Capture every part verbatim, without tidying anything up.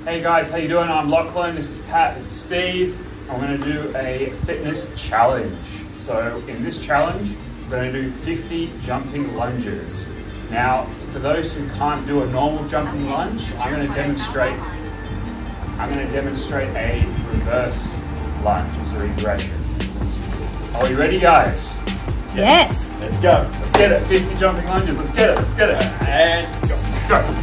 Hey guys, how you doing? I'm Lachlan, this is Pat, this is Steve. I'm going to do a fitness challenge. So in this challenge, I'm going to do fifty jumping lunges. Now, for those who can't do a normal jumping lunge, I'm going to demonstrate I'm going to demonstrate a reverse lunge, as a regression. Are we ready, guys? Yes. Let's go. Let's get it. fifty jumping lunges. Let's get it. Let's get it. And go. Go.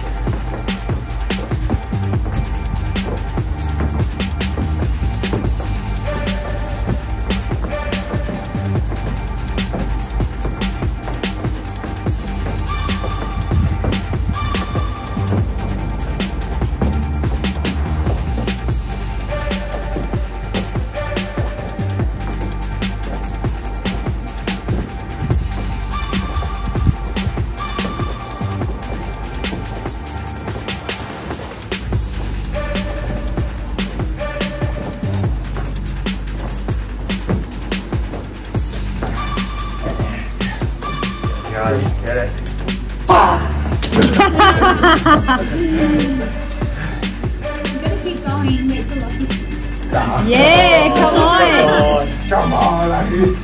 Guys, get it. You gotta keep going. It's a lucky spot. Yeah, come on. Come on, Lucky.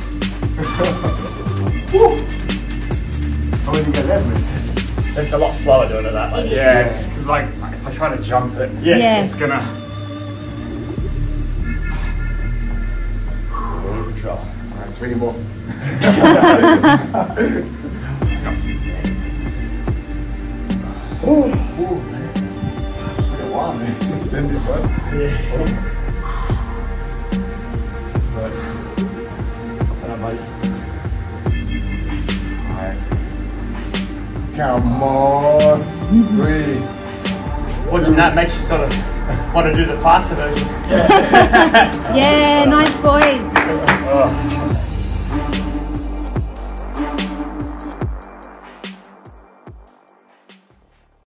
How many you got left, man? It's a lot slower doing it that way. It Yeah, is. because like if I try to jump it, Yeah. Yeah. it's gonna. Good control. All right, twenty more. Oh, oh, man. It's been a while, man, since then this was. Yeah. Oh. But, hello, buddy. Five. Come on. Three. Watching that makes you sort of want to do the faster version. Yeah, nice boys. Oh.